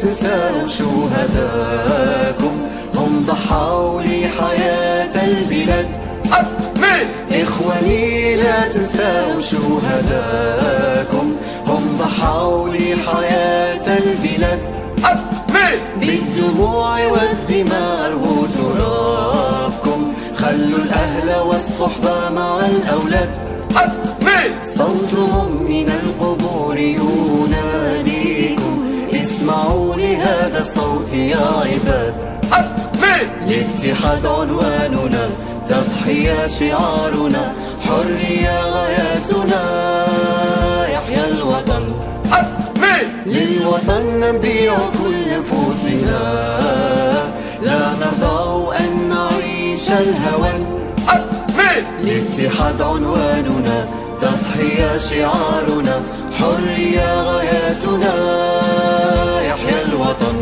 تنسوا شهداءكم، هم ضحوا لحياة البلاد. إخواني لا تنسوا شهداءكم، هم ضحوا لحياة البلاد. بالدموع والدماء وترابكم، خلوا الأهل والصحبة مع الأولاد. صوتهم من القبور يناديكم، اسمعوا لهذا الصوت يا عباد. الاتحاد عنواننا، تضحية شعارنا، حرية غاياتنا، يحيى الوطن. للوطن نبيع كل نفوسنا، لا نرضى أن نعيش الهوان. الاتحاد عنواننا، تضحية شعارنا، حرية غاياتنا، يحيى الوطن.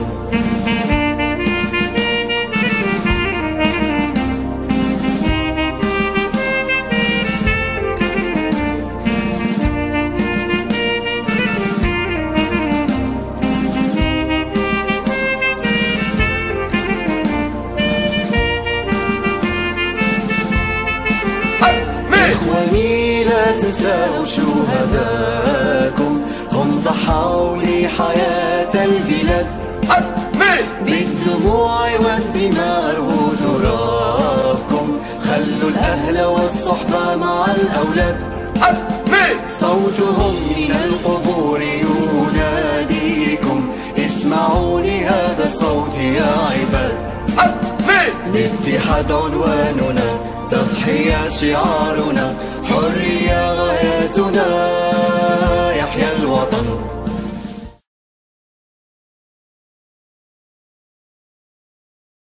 إخواني لا تنسوا شهداءكم، هم ضحوا لحياة البلاد. بالدموع والدماء وترابكم، خلوا الأهل والصحبة مع الأولاد. صوتهم من القبور يناديكم، اسمعوا لهذا الصوت يا عباد. الاتحاد عنواننا، تضحية شعارنا، حرية غاياتنا،